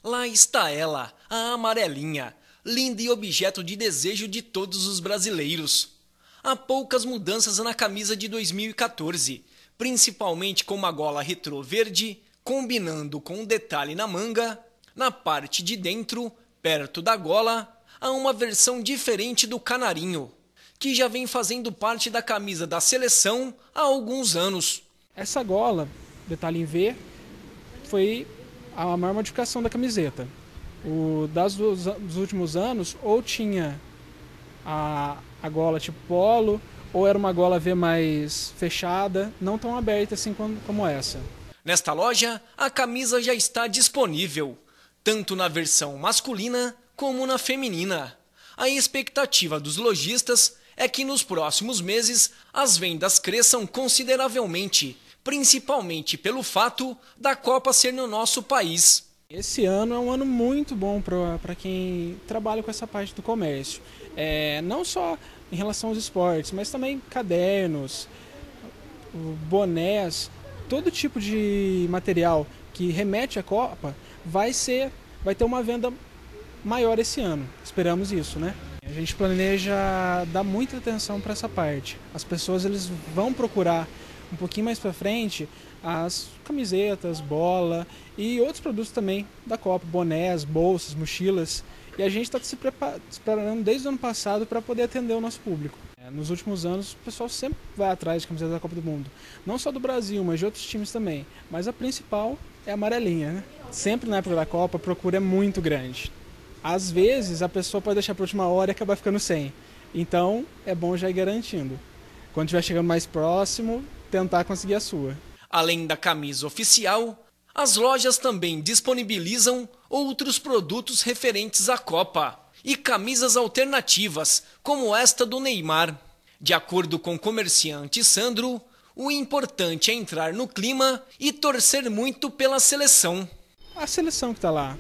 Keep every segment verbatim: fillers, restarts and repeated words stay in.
Lá está ela, a amarelinha, linda e objeto de desejo de todos os brasileiros. Há poucas mudanças na camisa de dois mil e quatorze, principalmente com uma gola retrô verde, combinando com um detalhe na manga. Na parte de dentro, perto da gola, há uma versão diferente do canarinho, que já vem fazendo parte da camisa da seleção há alguns anos. Essa gola, detalhe em V, foi a maior modificação da camiseta. O, das dos, dos últimos anos, ou tinha a, a gola tipo polo, ou era uma gola V mais fechada, não tão aberta assim como, como essa. Nesta loja, a camisa já está disponível, tanto na versão masculina como na feminina. A expectativa dos lojistas é que nos próximos meses as vendas cresçam consideravelmente, principalmente pelo fato da Copa ser no nosso país. Esse ano é um ano muito bom para quem trabalha com essa parte do comércio. É, não só em relação aos esportes, mas também cadernos, bonés, todo tipo de material que remete à Copa vai ser, vai ter uma venda maior esse ano. Esperamos isso, né? A gente planeja dar muita atenção para essa parte. As pessoas eles vão procurar um pouquinho mais para frente as camisetas, bola e outros produtos também da Copa, bonés, bolsas, mochilas. E a gente está se preparando desde o ano passado para poder atender o nosso público. Nos últimos anos, o pessoal sempre vai atrás de camisetas da Copa do Mundo. Não só do Brasil, mas de outros times também. Mas a principal é a amarelinha, né? Sempre na época da Copa a procura é muito grande. Às vezes a pessoa pode deixar para a última hora e acabar ficando sem. Então é bom já ir garantindo. Quando estiver chegando mais próximo, tentar conseguir a sua. Além da camisa oficial, as lojas também disponibilizam outros produtos referentes à Copa e camisas alternativas, como esta do Neymar. De acordo com o comerciante Sandro, o importante é entrar no clima e torcer muito pela seleção. A seleção que está lá,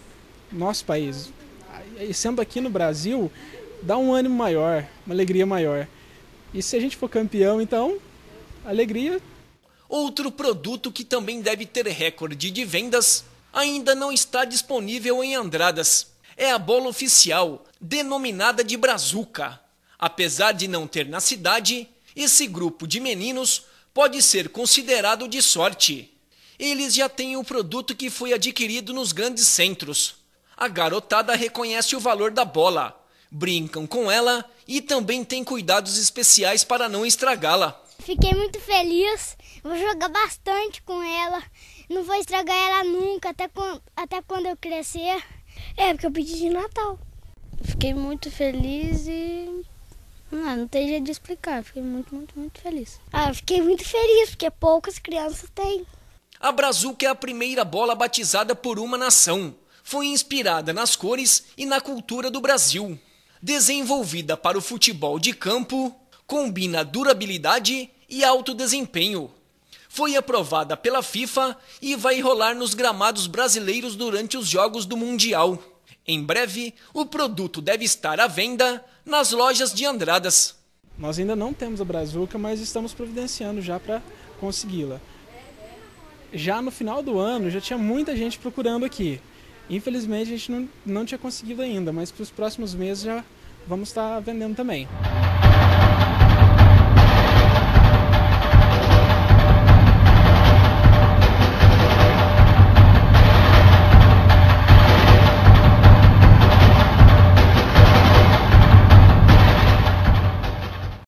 nosso país, e sendo aqui no Brasil, dá um ânimo maior, uma alegria maior. E se a gente for campeão, então, alegria. Outro produto que também deve ter recorde de vendas ainda não está disponível em Andradas. É a bola oficial, denominada de Brazuca. Apesar de não ter na cidade, esse grupo de meninos pode ser considerado de sorte. Eles já têm o produto que foi adquirido nos grandes centros. A garotada reconhece o valor da bola, brincam com ela e também tem cuidados especiais para não estragá-la. Fiquei muito feliz, vou jogar bastante com ela, não vou estragar ela nunca, até quando, até quando eu crescer. É, porque eu pedi de Natal. Fiquei muito feliz e... Não, não tem jeito de explicar, fiquei muito, muito, muito feliz. Ah, eu fiquei muito feliz, porque poucas crianças têm. A Brazuca é a primeira bola batizada por uma nação. Foi inspirada nas cores e na cultura do Brasil. Desenvolvida para o futebol de campo, combina durabilidade e alto desempenho. Foi aprovada pela FIFA e vai rolar nos gramados brasileiros durante os Jogos do Mundial. Em breve, o produto deve estar à venda nas lojas de Andradas. Nós ainda não temos a Brazuca, mas estamos providenciando já para consegui-la. Já no final do ano, já tinha muita gente procurando aqui. Infelizmente, a gente não, não tinha conseguido ainda, mas para os próximos meses já vamos estar vendendo também.